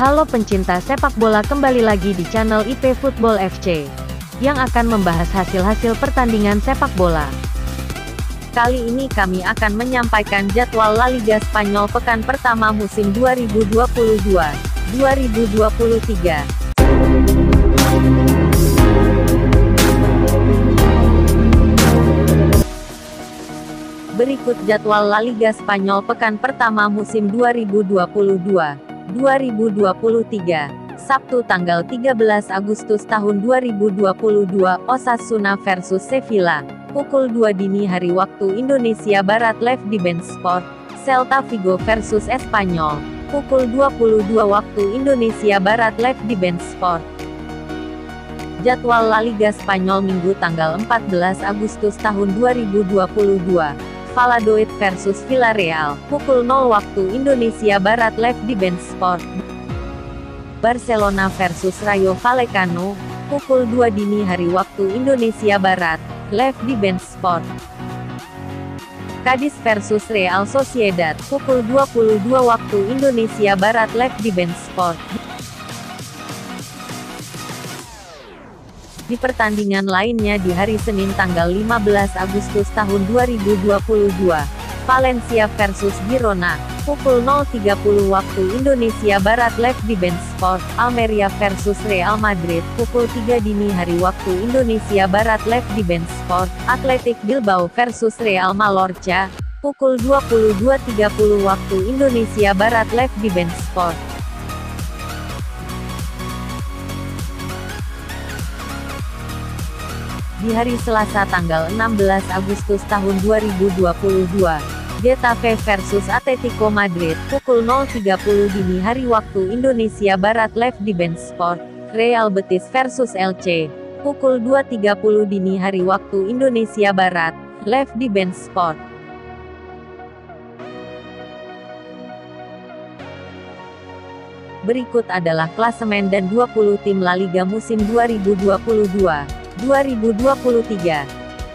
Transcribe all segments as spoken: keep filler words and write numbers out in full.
Halo pencinta sepak bola, kembali lagi di channel I P Football F C yang akan membahas hasil-hasil pertandingan sepak bola. Kali ini kami akan menyampaikan jadwal La Liga Spanyol pekan pertama musim dua ribu dua puluh dua dua ribu dua puluh tiga. Berikut jadwal La Liga Spanyol pekan pertama musim dua ribu dua puluh dua dua ribu dua puluh tiga. Sabtu tanggal tiga belas Agustus tahun dua ribu dua puluh dua, Osasuna versus Sevilla, pukul dua dini hari waktu Indonesia Barat live di Ben Sport. Celta Vigo versus Espanyol, pukul dua puluh dua waktu Indonesia Barat live di Ben Sport. Jadwal La Liga Spanyol Minggu tanggal empat belas Agustus tahun dua ribu dua puluh dua. Valladolid versus Villarreal, pukul nol waktu Indonesia Barat live di Ben Sport. Barcelona versus Rayo Vallecano, pukul dua dini hari waktu Indonesia Barat, live di Ben Sport. Cadiz versus Real Sociedad, pukul dua puluh dua waktu Indonesia Barat live di Ben Sport. Di pertandingan lainnya di hari Senin tanggal lima belas Agustus tahun dua ribu dua puluh dua, Valencia versus Girona, pukul nol tiga puluh waktu Indonesia Barat live di Ben Sport. Almeria versus Real Madrid, pukul tiga dini hari waktu Indonesia Barat live di Ben Sport. Athletic Bilbao versus Real Mallorca, pukul dua puluh dua tiga puluh waktu Indonesia Barat live di Ben Sport. Di hari Selasa tanggal enam belas Agustus tahun dua ribu dua puluh dua, Getafe versus Atletico Madrid, pukul nol tiga puluh dini hari waktu Indonesia Barat live di Ben Sport. Real Betis versus Elche, pukul dua tiga puluh dini hari waktu Indonesia Barat, live di Ben Sport. Berikut adalah klasemen dan dua puluh tim La Liga musim dua ribu dua puluh dua dua ribu dua puluh tiga.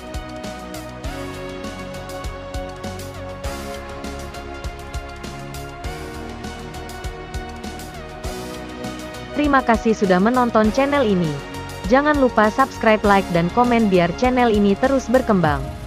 Terima kasih sudah menonton channel ini. Jangan lupa subscribe, like dan komen biar channel ini terus berkembang.